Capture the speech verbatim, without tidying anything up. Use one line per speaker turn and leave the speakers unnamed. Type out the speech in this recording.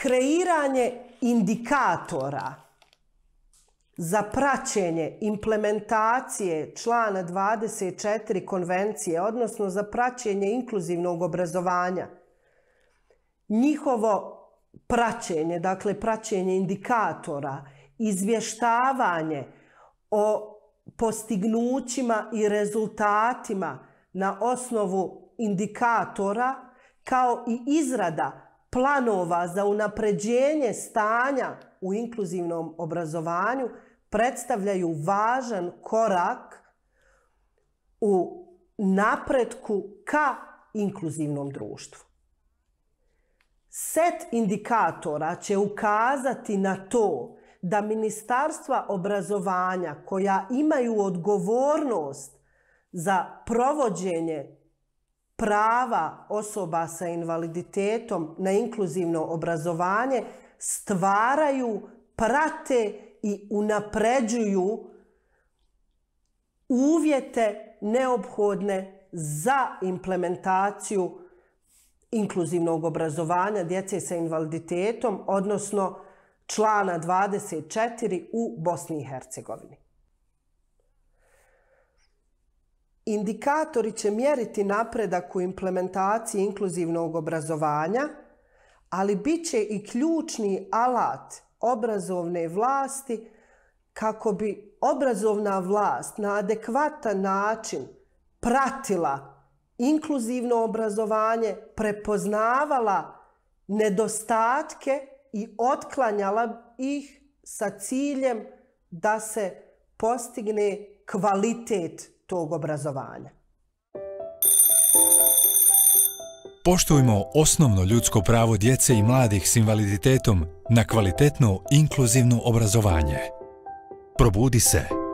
kreiranje indikatora za praćenje implementacije člana dvadeset četiri konvencije, odnosno za praćenje inkluzivnog obrazovanja. Njihovo praćenje, dakle praćenje indikatora, izvještavanje o postignućima i rezultatima na osnovu indikatora, kao i izrada planova za unapređenje stanja u inkluzivnom obrazovanju, predstavljaju važan korak u napretku ka inkluzivnom društvu. Set indikatora će ukazati na to da ministarstva obrazovanja koja imaju odgovornost za provođenje prava osoba sa invaliditetom na inkluzivno obrazovanje stvaraju, prate i unapređuju uvjete neophodne za implementaciju inkluzivnog obrazovanja djece sa invaliditetom, odnosno člana dvadeset četiri u Bosni i Hercegovini. Indikatori će mjeriti napredak u implementaciji inkluzivnog obrazovanja, ali bit će i ključni alat obrazovne vlasti kako bi obrazovna vlast na adekvatan način pratila inkluzivno obrazovanje, prepoznavala nedostatke i otklanjala ih sa ciljem da se postigne kvalitet tog obrazovanja.
Poštujmo osnovno ljudsko pravo djece i mladih s invaliditetom na kvalitetno inkluzivno obrazovanje. Probudi se.